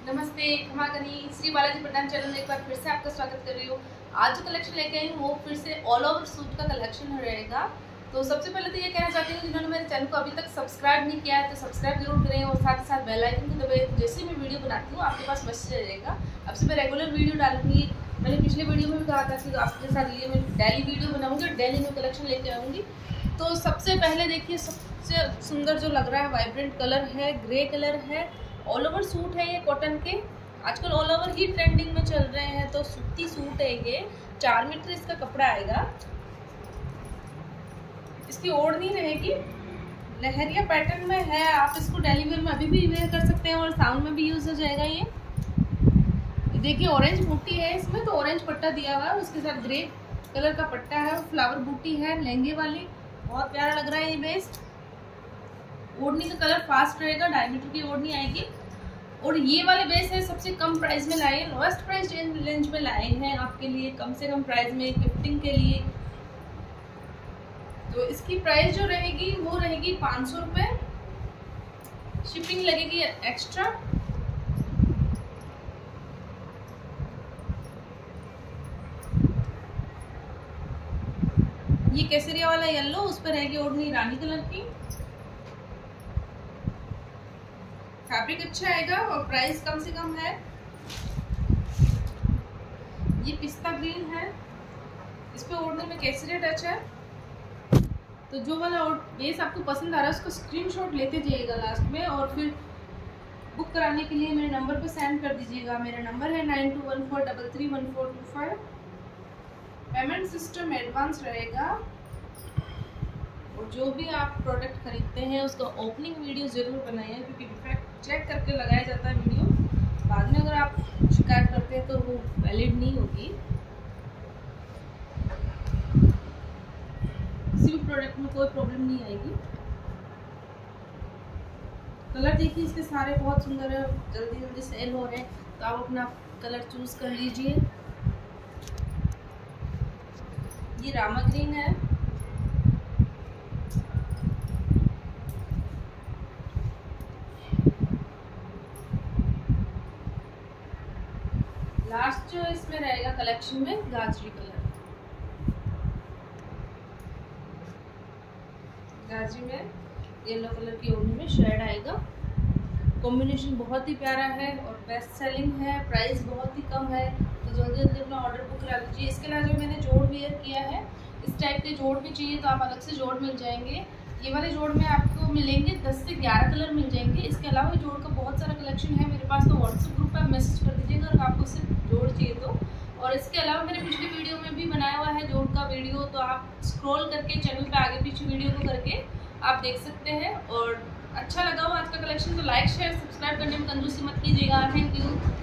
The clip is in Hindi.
नमस्ते, क्षमा करी श्री बालाजी प्रधान चैनल में एक बार फिर से आपका स्वागत कर रही हूँ। आज जो कलेक्शन लेके आई हूँ वो फिर से ऑल ओवर सूट का कलेक्शन रहेगा। तो सबसे पहले तो ये कहना चाहती हूँ जिन्होंने मेरे चैनल को अभी तक सब्सक्राइब नहीं किया है तो सब्सक्राइब जरूर करें और साथ ही साथ बेल आइकन को दबाएं। तो जैसे मैं वीडियो बनाती हूँ आपके पास मैसेज आ जाएगा। अब से मैं रेगुलर वीडियो डालूंगी। मैंने पिछले वीडियो में भी कहा था कि आपके साथ ये मैं डेली वीडियो बनाऊंगी और डेली में कलेक्शन लेके आऊँगी। तो सबसे पहले देखिए, सबसे सुंदर जो लग रहा है वाइब्रेंट कलर है, ग्रे कलर है, ऑल ओवर सूट है ये कॉटन के। आजकल ऑल ओवर ही ट्रेंडिंग में चल रहे हैं। तो सूती सूट है ये, 4 मीटर इसका कपड़ा आएगा। इसकी ओढ़नी रहेगी लहरिया पैटर्न में है। आप इसको डेली वेयर में अभी भी वेयर कर सकते हैं और साउंड में भी यूज हो जाएगा। ये देखिए ऑरेंज बूटी है इसमें, तो ऑरेंज पट्टा दिया हुआ है, उसके साथ ग्रे कलर का पट्टा है, फ्लावर बूटी है लहंगे वाली। बहुत प्यारा लग रहा है ये बेस्ट। ओढ़नी का कलर फास्ट रहेगा, डायमीटर की ओढ़नी आएगी। और ये वाले बेस है सबसे कम प्राइस में लाए हैं, लोएस्ट प्राइस रेंज में लाए हैं आपके लिए, कम से कम प्राइस में गिफ्टिंग के लिए। तो इसकी प्राइस जो रहेगी वो रहेगी 500 रुपये। शिपिंग लगेगी एक्स्ट्रा। ये केसरिया वाला येलो, उस पर रहेगी ओढ़नी रानी कलर की। फैब्रिक अच्छा आएगा और प्राइस कम से कम है। ये पिस्ता ग्रीन है, इस पे ओढ़ने में केसरिया टच है। तो जो वाला बेस आपको पसंद आ रहा है उसको स्क्रीनशॉट लेते जाइएगा लास्ट में और फिर बुक कराने के लिए मेरे नंबर पे सेंड कर दीजिएगा। मेरा नंबर है 9214331425। पेमेंट सिस्टम एडवांस रहेगा। और जो भी आप प्रोडक्ट खरीदते हैं उसका ओपनिंग वीडियो ज़रूर बनाइए, क्योंकि डिफेक्ट चेक करके लगाया जाता है वीडियो। बाद में अगर आप शिकायत करते हैं तो वो वैलिड नहीं होगी। किसी भी प्रोडक्ट में कोई प्रॉब्लम नहीं आएगी। कलर देखिए इसके सारे बहुत सुंदर है, जल्दी जल्दी सेल हो रहे हैं, तो आप अपना कलर चूज कर लीजिए। ये रामा ग्रीन है, लास्ट जो इसमें रहेगा कलेक्शन में गाजरी कलर। गाजरी में येलो कलर की ओढ़नी में शेड आएगा। कॉम्बिनेशन बहुत ही प्यारा है और बेस्ट सेलिंग है। प्राइस बहुत ही कम है, तो जल्दी जल्दी अपना ऑर्डर बुक करा लीजिए। इसके अलावा जो मैंने जोड़ वेयर किया है, इस टाइप के जोड़ भी चाहिए तो आप अलग से जोड़ मिल जाएंगे। ये वाले जोड़ में आपको मिलेंगे 10 से 11 कलर मिल जाएंगे। इसके अलावा जोड़ का बहुत सारा कलेक्शन है मेरे पास, तो व्हाट्सएप ग्रुप पर आप मैसेज कर दीजिएगा अगर आपको सिर्फ जोड़ चाहिए तो। और इसके अलावा मैंने पिछली वीडियो में भी बनाया हुआ है जोड़ का वीडियो, तो आप स्क्रॉल करके चैनल पे आगे पीछे वीडियो को करके आप देख सकते हैं। और अच्छा लगा हो आज का कलेक्शन तो लाइक शेयर सब्सक्राइब करने में कंजूसी मत कीजिएगा। Thank you.